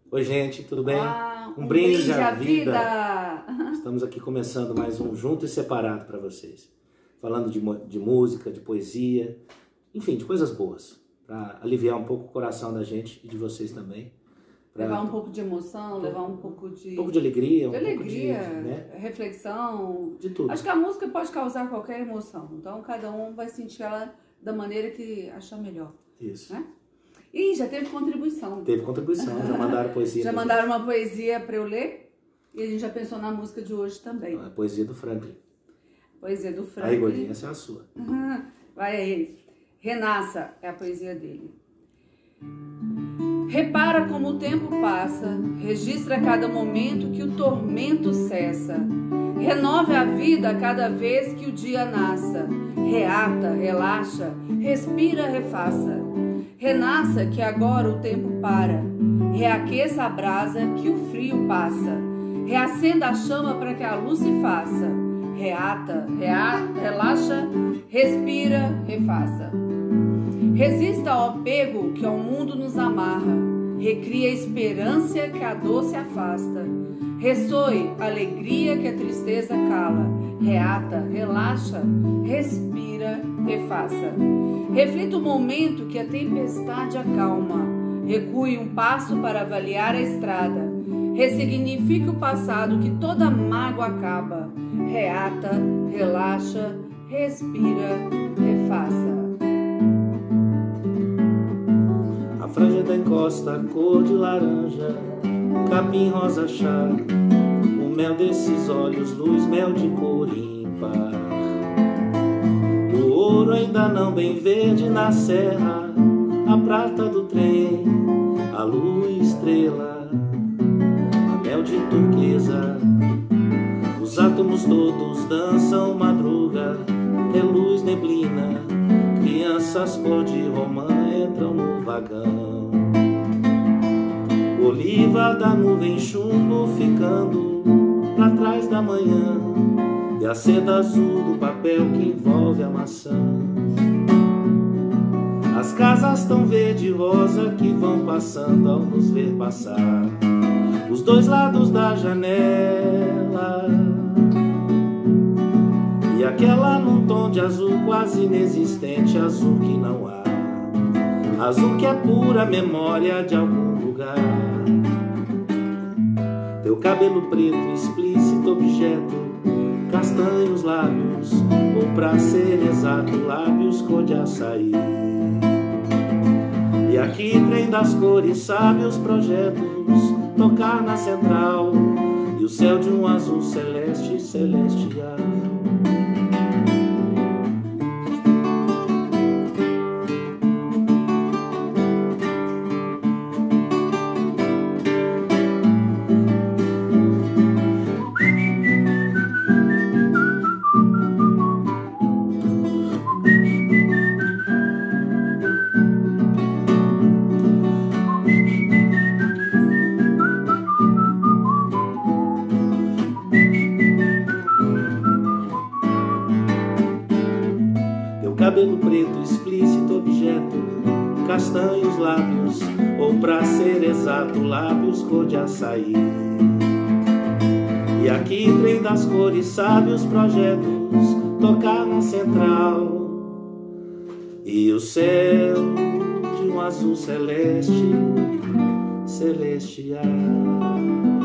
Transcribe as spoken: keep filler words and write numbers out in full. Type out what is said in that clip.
Oi, gente, tudo bem? Ah, um, um brinde, brinde à à vida. vida. Estamos aqui começando mais um Junto e Separado para vocês. Falando de, de música, de poesia, enfim, de coisas boas. Para aliviar um pouco o coração da gente e de vocês também. Pra... Levar um pouco de emoção, levar um pouco de... Um pouco de alegria. De um alegria, pouco de, né? reflexão. De tudo. Acho que a música pode causar qualquer emoção. Então, cada um vai sentir ela da maneira que achar melhor. Isso. Né? E já teve contribuição. Teve contribuição, já mandaram poesia. Já mandaram uma poesia para eu ler. E a gente já pensou na música de hoje também. A poesia do Franklin. Poesia do Franklin. Aí, Gordinha, essa é a sua. Vai aí. Renasça é a poesia dele. Repara como o tempo passa, registra cada momento que o tormento cessa. Renove a vida a cada vez que o dia nasça. Reata, relaxa, respira, refaça. Renasça que agora o tempo para. Reaqueça a brasa que o frio passa. Reacenda a chama para que a luz se faça. Reata, reata, relaxa, respira, refaça. Resista ao apego que ao mundo nos amarra. Recria a esperança que a dor se afasta. Ressoe a alegria que a tristeza cala. Reata, relaxa, respira, refaça. Reflita o momento que a tempestade acalma. Recue um passo para avaliar a estrada. Ressignifique o passado que toda mágoa acaba. Reata, relaxa, respira, refaça. A franja da encosta, cor de laranja, capim rosa chá, o mel desses olhos, luz, mel de cor ímpar. O ouro ainda não bem verde na serra, a prata do trem, a lua estrela, a mel de turquesa. Os átomos todos dançam madruga, é luz, neblina, crianças cor de romã entram no vagão. Oliva da nuvem chumbo ficando pra trás da manhã, e a seda azul do papel que envolve a maçã. As casas tão verde e rosa que vão passando ao nos ver passar, os dois lados da janela. E aquela num tom de azul quase inexistente, azul que não há, azul que é pura memória de algum lugar. Teu cabelo preto, explícito objeto, castanhos lábios, ou pra ser exato, lábios cor de açaí. E aqui trem das cores, sabe os projetos, tocar na central, e o céu de um azul celeste, celestial. Cabelo preto, explícito objeto, castanhos lábios, ou pra ser exato, lábios cor de açaí. E aqui trem das cores, sabe os projetos, tocar na central, e o céu de um azul celeste, celestial.